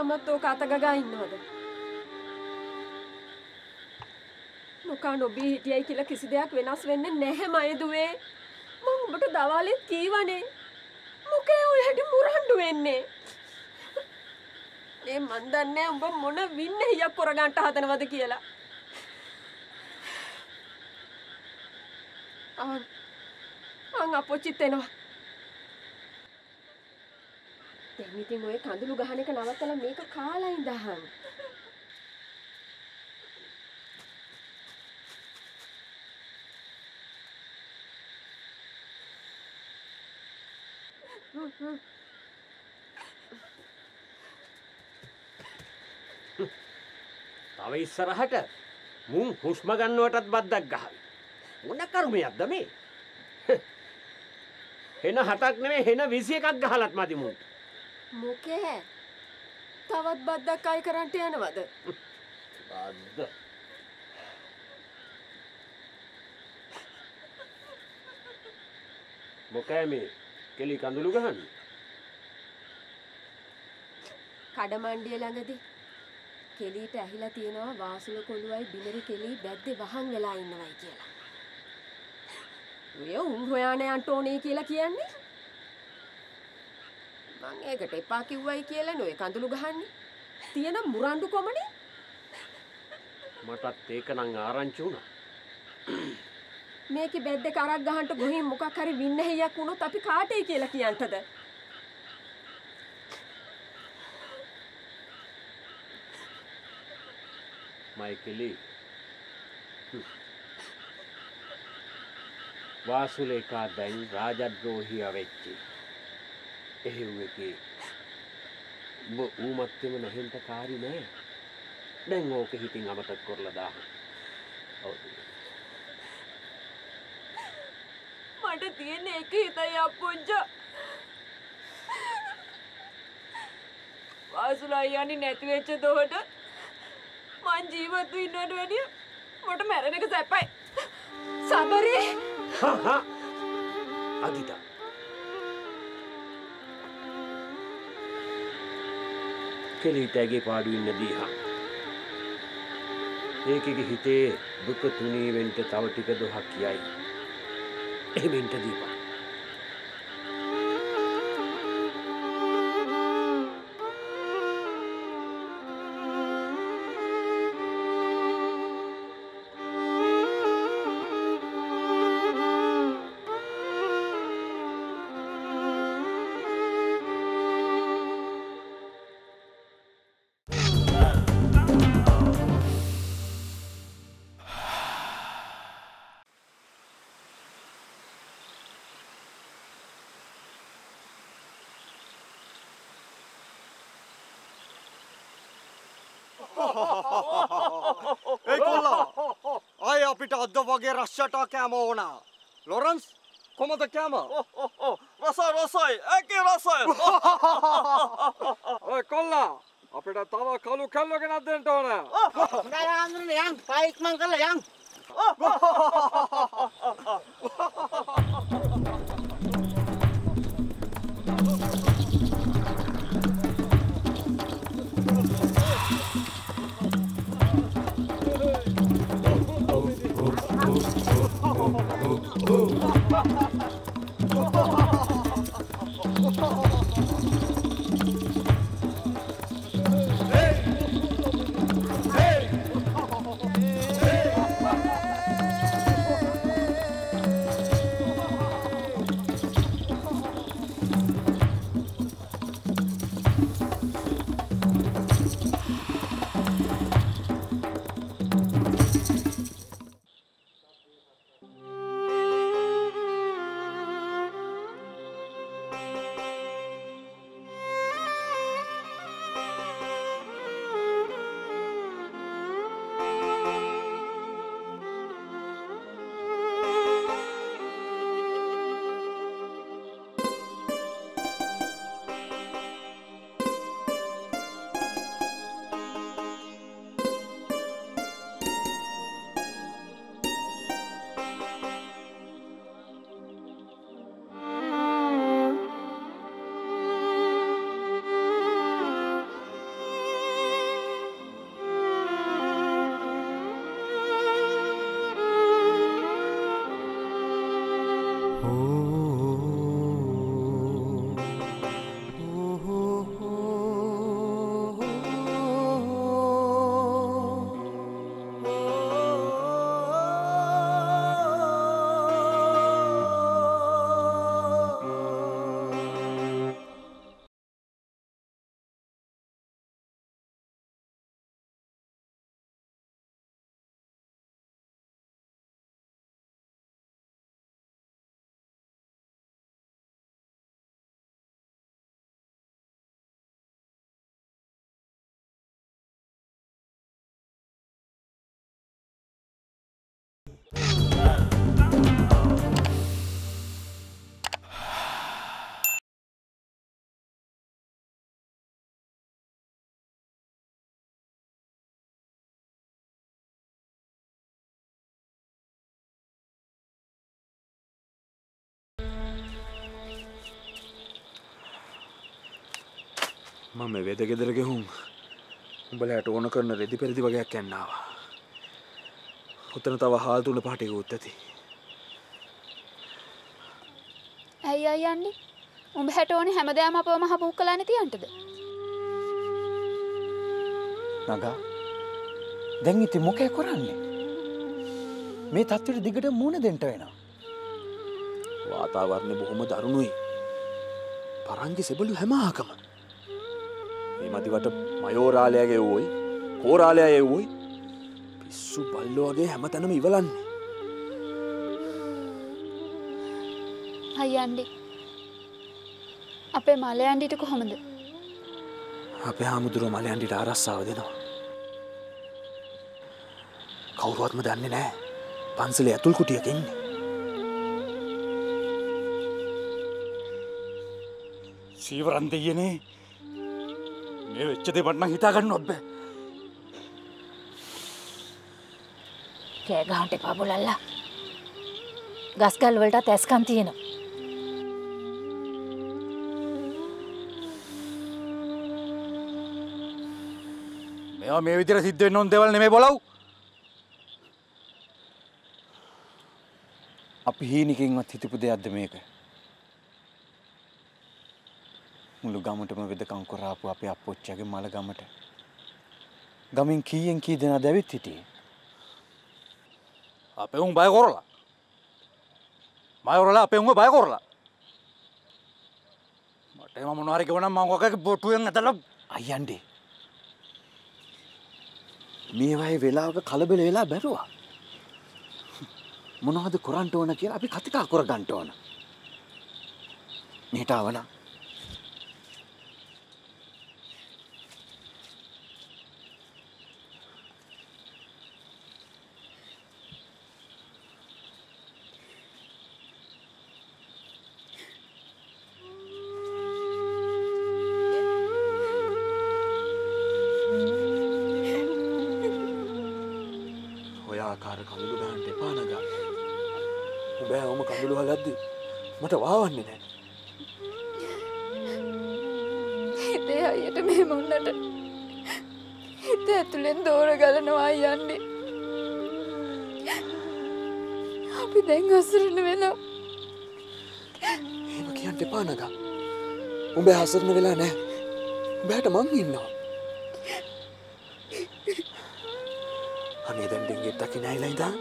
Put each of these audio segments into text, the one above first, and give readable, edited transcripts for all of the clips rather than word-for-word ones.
තාමත් ඕක අතගගා ඉන්නවද? මොකා නොබී හිටියයි කියලා කිසි දෙයක් වෙනස් වෙන්නේ නැහැ මයදුවේ. මම උඹට දවාලෙත් කීවනේ. මොකේ ඔය හැටි මුරණ්ඩු වෙන්නේ? මේ මන් දන්නේ උඹ මොන වින්නහියක් කරගන්න හදනවද කියලා. අපොච්චිත් එනවා. දැන් ඉතින් ඔය කඳුළු ගහන එක නවත්තලා මේක කාලා ඉඳහන්. තව ඉස්සරහට මුන් හුස්ම ගන්නවටත් බද්දක් ගහයි. මොන කර්මයක්ද මේ? හෙන 7ක් නෙමෙයි හෙන 21ක් ගහලත් මදි මුන්ට. මොකේ? තවත් බද්දක් අය කරන්ට යනවද? බද්ද. මොකෑ මේ කෙලි කඳුළු ගහන්නේ? කඩමණ්ඩිය ළඟදී කෙලීට ඇහිලා තියෙනවා වාසුල කොළුවයි බිලරි කෙලි බැද්දේ වහන් වෙලා ඉන්නවයි කියලා. ඔය උන් හොයාන යන්න ඕනේ කියලා කියන්නේ? මං ඒකට එපා කිව්වයි කියලා නෝ කඳුළු ගහන්නේ. තියෙන මුරණ්ඩු කොමනේ? මටත් ඒක නම් ආරංචි වුණා. මේකේ බැද්දේ කරක් ගහන්න ගොහින් මොකක් හරි වින්නහෙයක් වුණොත් අපි කාටේ කියලා කියන්ටද? මයිකලි වාසුලේකා දැන් රාජද්‍රෝහියා වෙච්චි. එහෙව් එකේ උඹ ඌමත්ෙම නැහෙන්ට කාරි නෑ. දැන් ඕක හිතින් අමතක කරලා දාන්න. ඔව්. මට තියෙන එක හිතයි අප්පුංචා. වාසුලා යන්නේ නැති වෙච්ච දොහට මං ජීවත් වෙන්නට වැඩිය මට මැරෙන එක සැපයි. සබරේ. අදිතා. කෙලිටගේ පාඩු ඉන්න දීහා. ඒකගේ හිතේ දුක තුනී වෙන්න තව ටික දොහක් කියයි. එහෙමින්ට දීපන්. Hey Kolla, I apita adda wage rashata kama ona. Lawrence, komada kama? Rasai, eki rasai. Hey Kolla, apita tawa kalu kallo gena denta ona. Naya andrne yang, baik man kala yang. මම මේ වෙද ගෙදර ගෙහුම් උඹලට ඕන කරන රෙදි පෙරදි වගේක් යන්න ආවා. උතන තව හාල් තුල පාටිකුත් ඇති. ඇයි අයියන්නේ? උඹ හැට ඕනේ හැමදාම අපව මහ පුක්කලානේ තියන්ටද? නගා දැන් ඉතින් මොකේ කරන්නේ? මේ තත්ත්වෙට දිගට මුණ දෙන්න වෙනවා. වාතාවරණය බොහොම දරුණුයි. පරංගි සෙබළු හැම ආකම. මේ මදිවට මයෝරාලයාගේ එව්වොයි, කෝරාලයා එව්වොයි පිස්සු බල්ලෝ වගේ හැමතැනම ඉවලන්නේ. අයියන්නේ. අපේ මලයන්ඩිට කොහොමද? අපේ හාමුදුරුවෝ මලයන්ඩිට ආරස්සාව දෙනවා. කවුරුවත්ම දන්නේ නැහැ. පන්සලේ ඇතුල් කුටියක ඉන්නේ. සීවරන් දෙයනේ මේ වෙච්ච දෙයක් නම් හිතා ගන්නවත් බෑ. කෑ ගහන්න එපා බොලල්ලා. ගස්කල් වලටත් ඇස්කම් තියෙනවා. මේවා මේ විදිහට සිද්ධ වෙන්න ඕන දේවල් නෙමෙයි බොලව්. අපි හීනකින්වත් හිතපු දෙයක්ද මේක? මුළු ගමටම වෙදකම් කරාපු අපේ අප්පොච්චිගේ මල ගමට ගමින් කීයෙන් කී දෙනාද ඇවිත් හිටියේ? අපේ උන් බය කරලා. අපේ උන් බය කරලා. මට එම මොනවා හරි කිව්වනම් මම ඔකගේ බොටුවෙන් ඇදලා අයියන්ඩේ. මේ වගේ වෙලාවක කලබල වෙලා බැරුවා. මොනවද කරන්න ඕන කියලා අපි කතිකා කරගන්න ඕන. මෙහෙට ආවනම් ආකාර කඳුළු ගහන්න එපා නගා. උඹෑ ඔම කඳුළු හලද්දි මට වාවන්නේ නැහැ. හිතේ අයියට මෙහෙම වුණාට හිත ඇතුලෙන් දෝර ගලනවා අයියන්නේ. අපි දැන් අසරණ වෙනවා. එහෙම කියන්න එපා නගා. උඹේ අසරණ වෙලා නැහැ. උඹට මං ඉන්නවා. අනේ දැන් දෙංගෙත් දකින්න ඇවිල්ලා ඉඳන්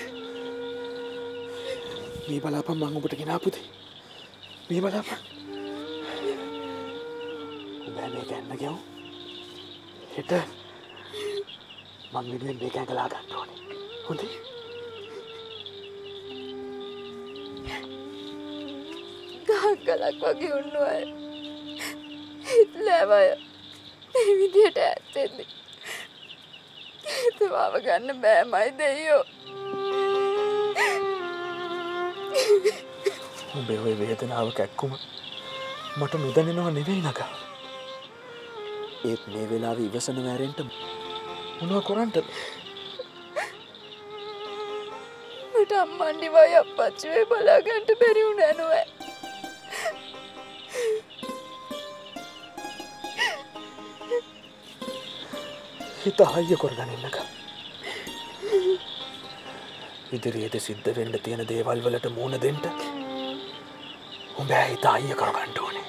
මේ බලාපන් මං ඔබට ගෙනාපු දේ මේ බලාපන් ඔබ මේක යන්න ගියෝ හෙට මං මෙන්න මේක ඇඟලා ගන්න ඕනේ හොඳේ ගහක් වගේ උන්නු අය හිටලවය මේ විදියට ඇත්තෙන්නේ තවාව ගන්න බෑමයි දෙයෝ. උඹේ ඔය වේදනාව කැක්කුම මට නොදැනෙනව නෙවෙයි නගා. ඒත් මේ වෙලාවේ ඉවසන මෑරෙන්ට මොනව කරන්නද? මට අම්මන්ඩි වයි අප්පච්චි වේ බලා ගන්න බැරි වුණා නෝ. හිත හයිය කරගන්නක. ඉදිරියට සිද්ධ වෙන්න තියෙන දේවල් වලට මුහුණ දෙන්න උඹ හිත හයිය කරගන්න ඕනේ.